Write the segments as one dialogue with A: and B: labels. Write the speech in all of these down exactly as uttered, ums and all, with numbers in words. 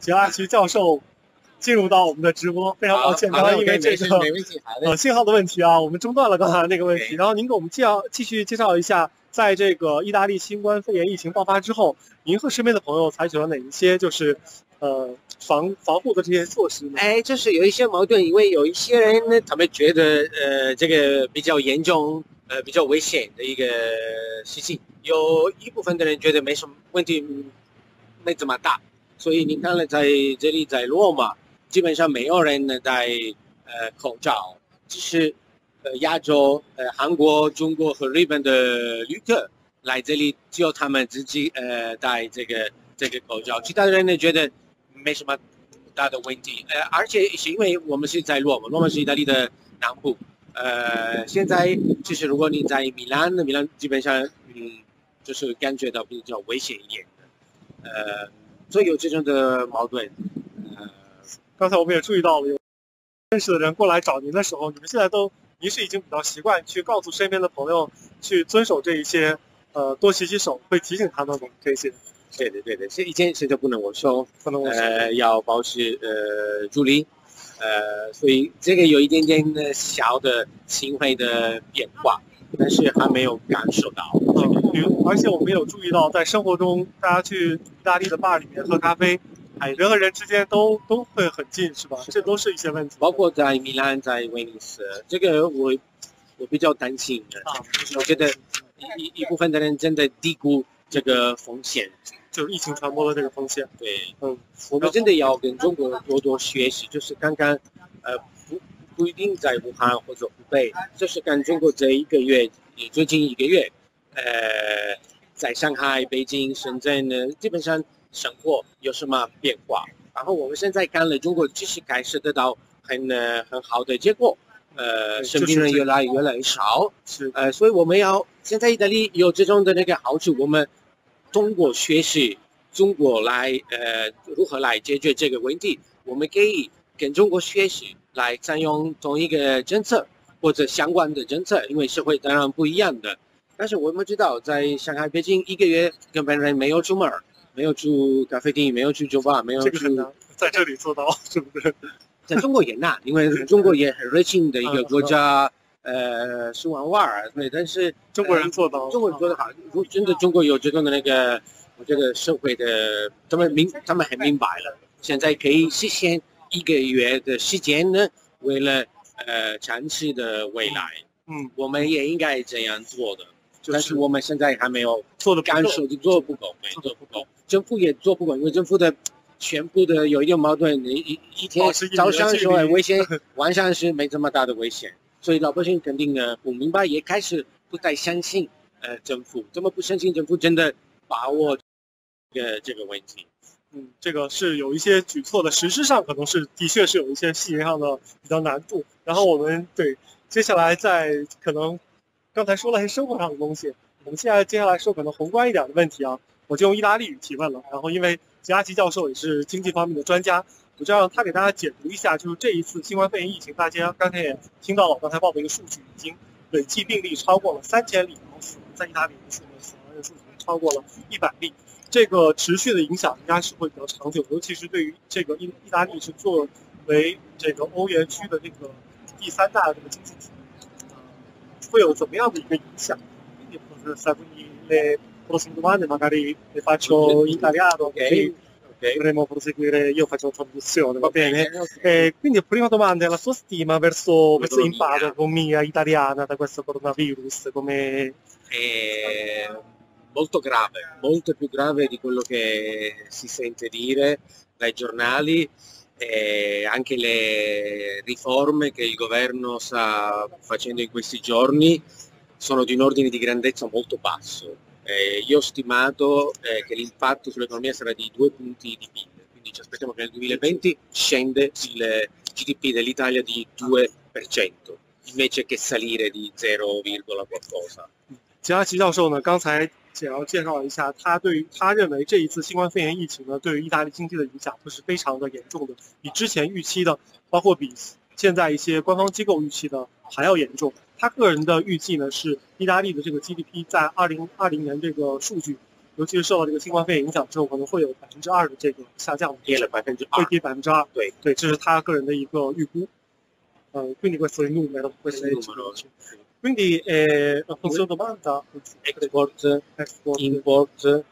A: 杰拉奇教授进入到我们的直播，非常抱歉，刚刚因为这个呃信号的问题啊，我们中断了刚才那个问题。然后您给我们介绍继续介绍一下，在这个意大利新冠肺炎疫情爆发之后，您和身边的朋友采取了哪一些就是呃防防护的这些措施呢？
B: 哎，就是有一些矛盾，因为有一些人呢，他们觉得呃这个比较严重，呃比较危险的一个事情，有一部分的人觉得没什么问题，没这么大。所以你看了在这里在罗马，基本上没有人呢戴呃口罩，只是呃亚洲、呃韩国、中国和日本的旅客来这里，只有他们自己呃戴这个这个口罩，其他人呢觉得没什么大的问题。呃，而且是因为我们是在罗马，罗马是意大利的南部，呃，现在就是如果你在米兰，米兰基本上嗯就是感觉到比较危险一点的，呃。所以有这种的矛盾，呃，
A: 刚才我们也注意到了，有认识的人过来找您的时候，你们现在都，您是已经比较习惯去告诉身边的朋友去遵守这一些，呃，多洗洗手，会提醒他们吗？这些？
B: 对的，对的，这一件事就不能握手，
A: 不能握手，
B: 呃，要保持呃距离，呃，所以这个有一点点的小的行为的变化。但是还没有感受到，
A: 嗯，比如，而且我们也有注意到，在生活中，大家去意大利的 bar 里面喝咖啡，哎，人和人之间都都会很近，是吧？这都是一些问题。
B: 包括在米兰、在威尼斯，这个我我比较担心的，
A: 啊，
B: 我觉得一一一部分的人真的低估这个风险，
A: 就是疫情传播的这个风险。
B: 对，
A: 嗯，
B: 我们真的要跟中国多多学习，就是看看，呃。不一定在武汉或者湖北，就是看中国这一个月，最近一个月，呃，在上海、北京、深圳呢，基本上生活有什么变化？然后我们现在看了中国，其实开始得到很呃很好的结果，呃，生病人越来越来越少，
A: 是
B: 呃，所以我们要现在意大利有这种的那个好处，我们通过学习中国来呃如何来解决这个问题，我们可以跟中国学习。来采用同一个政策或者相关的政策，因为社会当然不一样的。但是我们知道，在上海、北京一个月根本人没有出门，没有去咖啡厅，没有去酒吧，没有去。
A: 这个很难在这里做到，是不是？
B: 在中国也难，因为中国也很热情的一个国家，呃，十万万儿，对。但是
A: 中国人做到，
B: 中国人做得好。如真的中国有这种的那个，我觉得社会的，他们明，他们很明白了，现在可以实现。一个月的时间呢，为了呃长期的未来，
A: 嗯，
B: 我们也应该这样做的。就是、但是我们现在还没有
A: 做的
B: 感受，做不够，没做不够。政府也做不够，因为政府的全部的有一点矛盾，一一一天早上说危险，晚上是没这么大的危险，所以老百姓肯定呢不明白，也开始不太相信呃政府，怎么不相信政府真的把握这个这个问题？
A: 嗯，这个是有一些举措的，实施上可能是的确是有一些细节上的比较难度。然后我们对接下来在可能刚才说了一些生活上的东西，我们现在接下来说可能宏观一点的问题啊，我就用意大利语提问了。然后因为杰拉奇教授也是经济方面的专家，我就让他给大家解读一下，就是这一次新冠肺炎疫情，大家刚才也听到了，刚才报的一个数据，已经累计病例超过了三千例，然后死亡在意大利的数死亡人数已经超过了一百例。这个持续的影响应该是会比较长久，尤其是对于这个意意大利是作为这个欧元区的这个第三大的这个经济体，呃，会有怎么样的一个影响？ Quindi le prossime domande magari le faccio in italiano,
B: ok, okay.
A: Dovremo proseguire, io faccio la traduzione, va bene? Eh, quindi prima domanda è la sua stima verso questo impatto economia italiana da questo coronavirus, come...
B: Eh... molto grave, molto più grave di quello che si sente dire dai giornali, e anche le riforme che il governo sta facendo in questi giorni sono di un ordine di grandezza molto basso. Eh, io ho stimato eh, che l'impatto sull'economia sarà di due punti di P I L, quindi ci aspettiamo che nel duemilaventi scende il G D P dell'Italia di due per cento, invece che salire di zero, qualcosa.
A: 杰拉奇教授呢，刚才简要介绍了一下，他对于他认为这一次新冠肺炎疫情呢，对于意大利经济的影响都是非常的严重的，比之前预期的，包括比现在一些官方机构预期的还要严重。他个人的预计呢是，意大利的这个 G D P 在二零二零年这个数据尤其是受到这个新冠肺炎影响之后，可能会有百分之二的这个下降，
B: 跌了百分之二，
A: 会跌百分之二。
B: 对
A: 对，这是他个人的一个预估。呃，quindi questo è il numero, questo è il
B: numero.
A: Quindi eh, la funzione domanda,
B: export,
A: export,
B: import,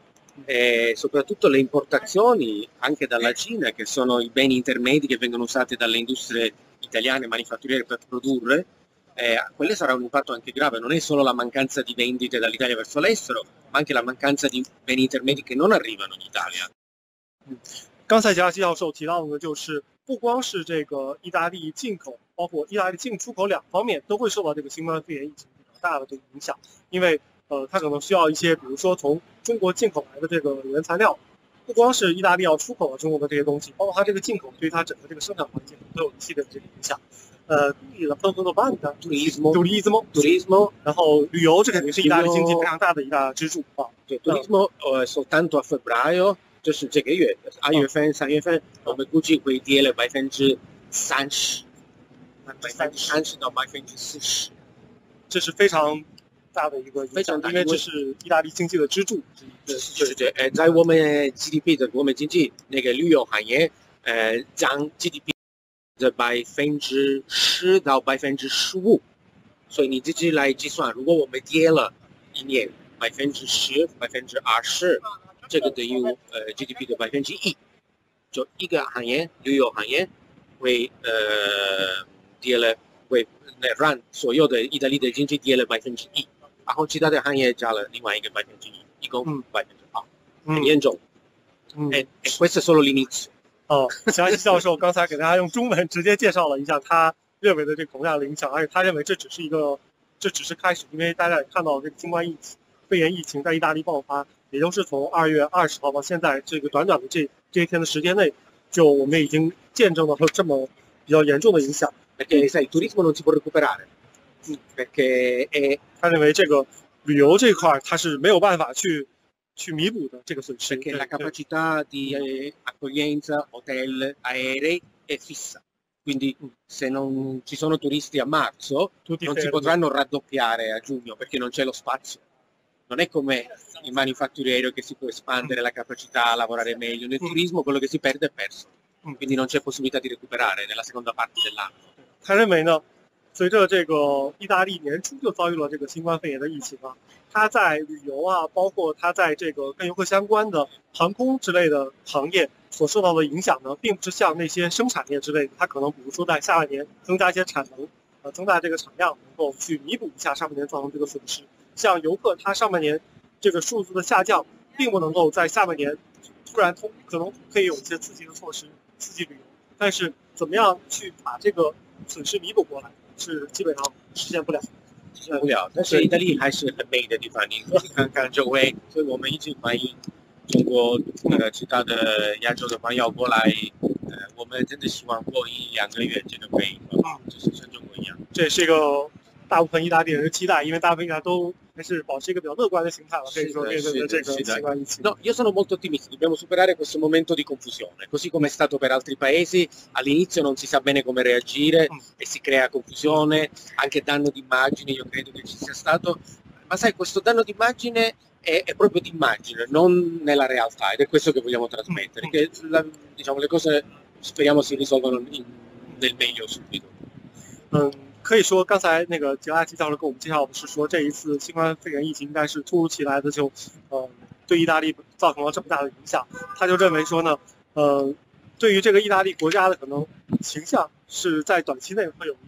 B: e soprattutto le importazioni anche dalla Cina, che sono i beni intermedi che vengono usati dalle industrie italiane manifatturiere per produrre, eh, quelle sarà un impatto anche grave. Non è solo la mancanza di vendite dall'Italia verso l'estero, ma anche la mancanza di beni intermedi che non arrivano in Italia.
A: 刚才Geraci教授提到的，就是不光是这个意大利进口，包括意大利进出口两方面都会受到这个新冠肺炎疫情比较大的这个影响，因为呃，它可能需要一些，比如说从中国进口来的这个原材料，不光是意大利要出口到中国的这些东西，包括它这个进口对它整个这个生产环境都有一系列的这个影响。呃，意的分分的办的
B: turismo,
A: turismo,
B: turismo,
A: 然后旅游这肯定是意大利经济非常大的一大支柱啊。
B: 对 ，turismo uh, soltanto a febbraio， 就是这个月，二月份、三月份，我们估计会跌了百分之三十，百分之三十到百分之四十，
A: 这是非常大的一个影响，因为这是意大利经济的支柱之一。
B: 对对对，呃，在我们 G D P 的我们经济那个旅游行业，呃，占 G D P 的百分之十到百分之十五，所以你自己来计算，如果我们跌了一年百分之十、百分之二十，这个等于呃 G D P 的百分之一，就一个行业旅游行业会呃跌了，会让所有的意大利的经济跌了百分之一，然后其他的行业加了另外一个百分之一，一共百分之二，很严重。
A: 嗯，
B: 哎，questo è solo l'inizio。
A: 哦，Geraci教授刚才给大家用中文直接介绍了一下他认为的这个恐吓的影响，而且他认为这只是一个，这只是开始，因为大家也看到这个新冠疫情、肺炎疫情在意大利爆发，也就是从二月二十号到现在这个短短的这这一天的时间内，就我们已经见证了这么比较严重的影响。
B: Perché sai, il turismo non si può recuperare.
A: 嗯
B: Perché è
A: 他认为这个旅游这块他是没有办法去去弥补的这个损失。
B: perché la capacità di eh, accoglienza, hotel, aerei è fissa. Quindi se non ci sono turisti a marzo,
A: Tutti
B: non si
A: fermi.
B: potranno raddoppiare a giugno perché non c'è lo spazio. Non è come il manifatturiero che si può espandere la capacità, lavorare meglio. Nel turismo quello che si perde è perso. Quindi non c'è possibilità di recuperare nella seconda parte dell'anno.
A: 他认为呢，随着这个意大利年初就遭遇了这个新冠肺炎的疫情啊，它在旅游啊，包括它在这个跟游客相关的航空之类的行业所受到的影响呢，并不是像那些生产业之类的，它可能比如说在下半年增加一些产能，呃，增大这个产量，能够去弥补一下上半年造成这个损失。像游客，它上半年这个数字的下降，并不能够在下半年突然通，可能可以有一些刺激的措施刺激旅游，但是怎么样去把这个损失弥补过来，是基本上实现不了。
B: 实现不了，但是意大利还是很美的地方，你看看周围，所以我们一直欢迎中国呃其他的亚洲的朋友过来，呃，我们真的希望过一两个月这个可以，就是像中国一样。
A: 这也是一个大部分意大利人的期待，因为大部分意大利都还是保持一个比较乐观的心态了，可以说面对这个新冠疫情。
B: No, io sono molto ottimista, dobbiamo superare questo momento di confusione, così come è stato per altri paesi, all'inizio non si sa bene come reagire e si crea confusione, anche danno d'immagine, io credo che ci sia stato, ma sai, questo danno d'immagine è, è proprio d'immagine, non nella realtà, ed è questo che vogliamo trasmettere, che la, diciamo, le cose speriamo si risolvano in, nel meglio subito.
A: 嗯，可以说刚才那个Geraci教授给我们介绍的是说，这一次新冠肺炎疫情应该是突如其来的就，呃，对意大利造成了这么大的影响。他就认为说呢，呃，对于这个意大利国家的可能形象是在短期内会有。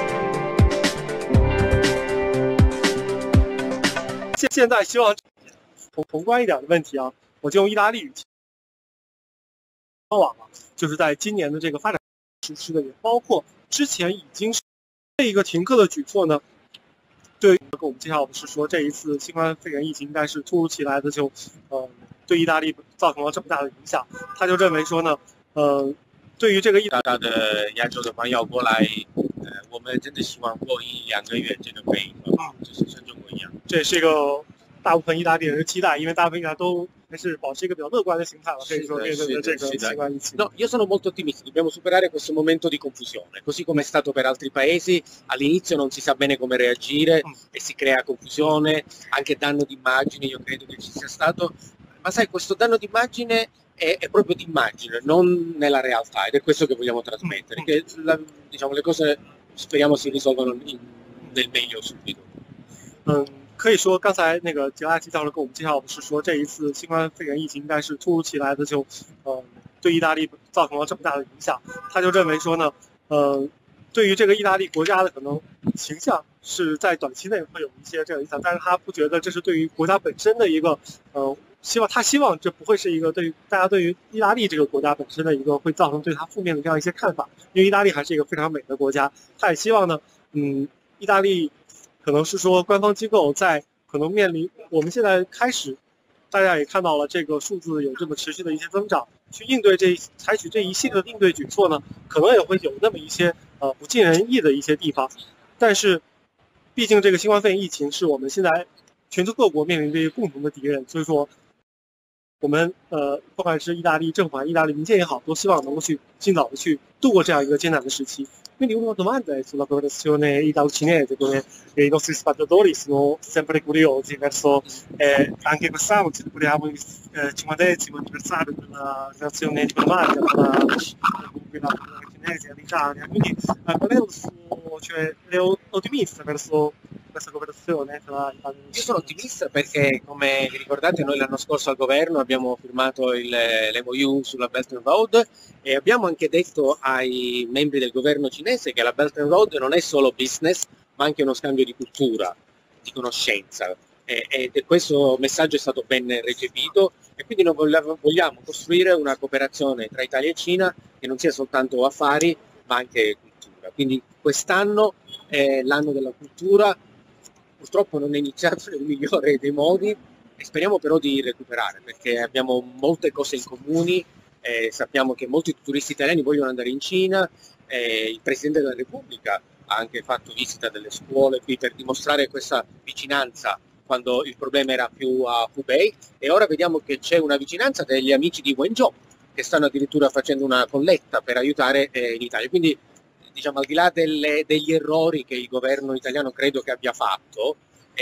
A: 现现在希望宏宏观一点的问题啊，我就用意大利语交往了，就是在今年的这个发展实施的，也包括之前已经是。这一个停课的举措呢，对跟我们介绍的是说，这一次新冠肺炎疫情应该是突如其来的就，呃，对意大利造成了这么大的影响。他就认为说呢，呃，对于这个意
B: 大大的亚洲的朋友过来，呃，我们真的希望过一两个月这个可以，就是像中国一样。
A: 这也是一个大部分意大利人的期待，因为大部分意大利都还是保持一个比较乐观的心态了，可以说面对这个新冠疫情。
B: No, io sono molto ottimista, dobbiamo superare questo momento di confusione, così come è stato per altri paesi, all'inizio non si sa bene come reagire e si crea confusione, anche danno d'immagine, io credo che ci sia stato, ma sai, questo danno d'immagine è, è proprio d'immagine, non nella realtà, ed è questo che vogliamo trasmettere,
A: Mm.
B: che la, diciamo, le cose speriamo si risolvano in, nel meglio subito.
A: 嗯，可以说刚才那个杰拉基教授跟我们介绍的是说，这一次新冠肺炎疫情应该是突如其来的就，呃，对意大利造成了这么大的影响。他就认为说呢，呃，对于这个意大利国家的可能形象是在短期内会有一些这个影响，但是他不觉得这是对于国家本身的一个，呃，希望他希望这不会是一个对于大家对于意大利这个国家本身的一个会造成对他负面的这样一些看法，因为意大利还是一个非常美的国家，他也希望呢，嗯，意大利。可能是说官方机构在可能面临我们现在开始，大家也看到了这个数字有这么持续的一些增长，去应对这采取这一系列的应对举措呢，可能也会有那么一些呃不尽人意的一些地方，但是毕竟这个新冠肺炎疫情是我们现在全球各国面临的一个共同的敌人，所以说我们呃不管是意大利政府还是意大利民间也好，都希望能够去尽早的去度过这样一个艰难的时期。Quindi una domanda è sulla cooperazione italo-cinese, dove i nostri spettatori sono sempre curiosi verso eh, anche quest'anno celebriamo il eh, cinquantesimo anniversario della relazione diplomatica tra la Repubblica Cinese e l'Italia. Quindi eh, qual è il suo, cioè, è ottimista verso questa cooperazione tra Italia e
B: Io sono ottimista perché, come vi ricordate, noi l'anno scorso al governo abbiamo firmato l'M O U sulla Belt and Road e abbiamo anche detto ai membri del governo cinese che la Belt and Road non è solo business, ma anche uno scambio di cultura, di conoscenza. E, e questo messaggio è stato ben recepito e quindi noi vogliamo costruire una cooperazione tra Italia e Cina che non sia soltanto affari, ma anche cultura. Quindi quest'anno è l'anno della cultura. Purtroppo non è iniziato nel migliore dei modi e speriamo però di recuperare perché abbiamo molte cose in comune, eh, sappiamo che molti turisti italiani vogliono andare in Cina, eh, il Presidente della Repubblica ha anche fatto visita delle scuole qui per dimostrare questa vicinanza quando il problema era più a Hubei e ora vediamo che c'è una vicinanza degli amici di Wenzhou che stanno addirittura facendo una colletta per aiutare eh, in Italia. Quindi diciamo al di là delle, degli errori che il governo italiano credo che abbia fatto,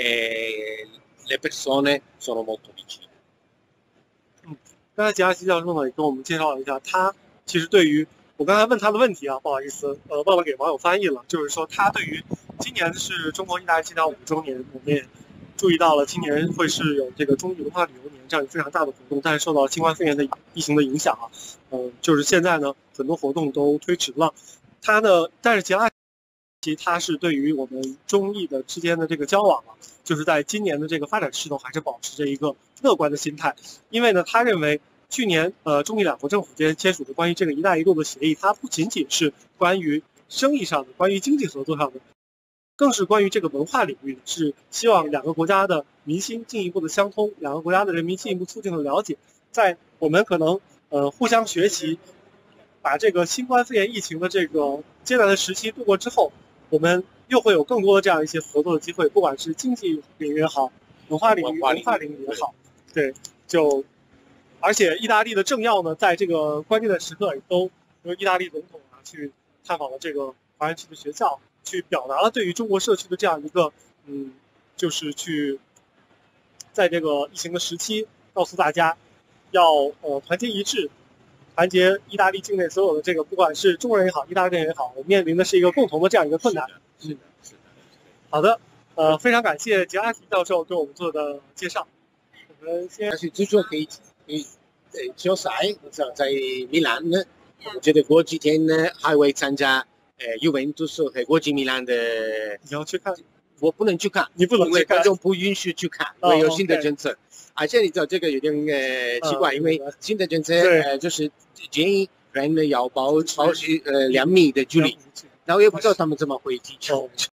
B: eh, le persone sono molto vicine.
A: 刚才杰拉奇教授呢也跟我们介绍了一下，他其实对于我刚才问他的问题啊，不好意思，呃，忘了给网友翻译了，就是说他对于今年是中国意大利建交五周年，我们也注意到了今年会是有这个中意文化旅游年这样非常大的活动，但是受到新冠肺炎的疫情的影响啊，嗯、呃，就是现在呢很多活动都推迟了。他呢，但是杰拉奇他是对于我们中意的之间的这个交往啊，就是在今年的这个发展势头还是保持着一个乐观的心态，因为呢，他认为去年呃中意两国政府间签署的关于这个“一带一路”的协议，它不仅仅是关于生意上的、关于经济合作上的，更是关于这个文化领域的，是希望两个国家的民心进一步的相通，两个国家的人民进一步促进了了解，在我们可能呃互相学习。把这个新冠肺炎疫情的这个艰难的时期度过之后，我们又会有更多的这样一些合作的机会，不管是经济领域也好，文化领域、文化领域也好，对，就而且意大利的政要呢，在这个关键的时刻也都，比如意大利总统啊，去探访了这个华人区的学校，去表达了对于中国社区的这样一个，嗯，就是去在这个疫情的时期，告诉大家要呃团结一致。团结意大利境内所有的这个，不管是中国人也好，意大利人也好，我们面临的是一个共同的这样一个困难。
B: 是的，是的。
A: 好的，呃，非常感谢杰拉奇教授对我们做的介绍。我们先。
B: 但是据说可以，可以，呃，球赛在米兰呢，我觉得过几天呢还会参加呃 Juventus 和国际米兰的。
A: 你要去看？
B: 我不能去看，
A: 你不能去看，
B: 因为观众不允许去看，因为有新的政策。而且你知道这个有点呃奇怪，因为新的政策呃就是建议人要保保持呃两米的距离，然后也不知道他们怎么会踢球。